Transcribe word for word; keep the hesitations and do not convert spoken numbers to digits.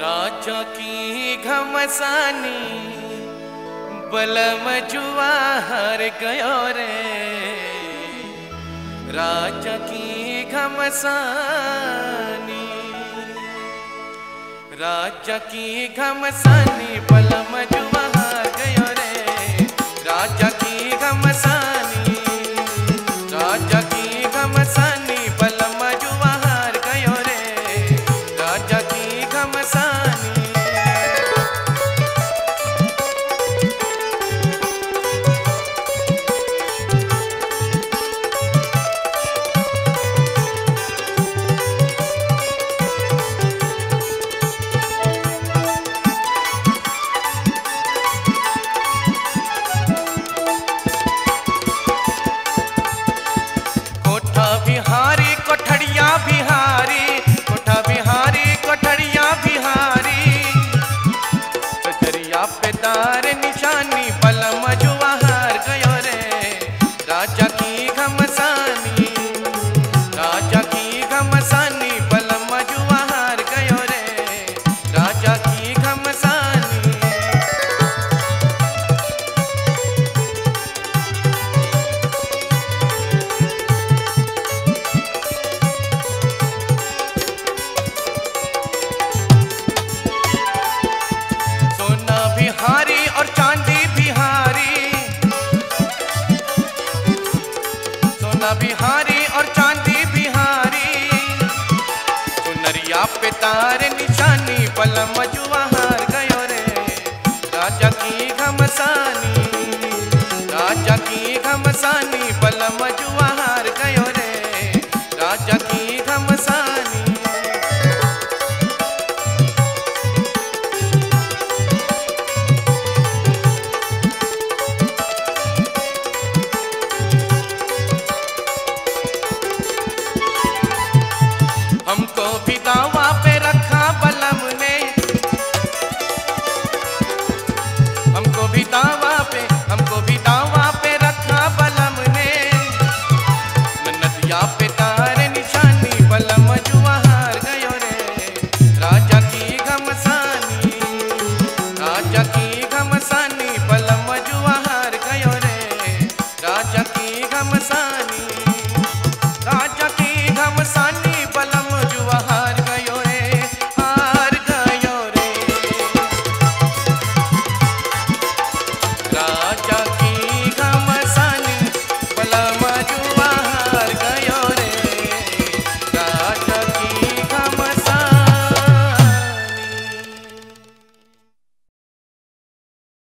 राजा की घमसानी बलम जुआ हर गयो रे। राजा की घमसानी राजा की घमसानी बलम जुआ हर गयो रे। राजा की घमसानी राजा की घमसानी बलम जुआ हर गयो रे। राजा की घमसानी बिहारी कोठड़िया बिहारी कोठा बिहारी कोठड़िया बिहारी सजरिया पे दार निशानी बलम जुआ हार गयो रे। राजा की घमसानी राजा की घमसानी बलम जुआ हार गयो रे। राजा की घमसानी बिहारी और चांदी बिहारी सोना बिहारी और चांदी बिहारी सुनरिया पे तार निशानी बलम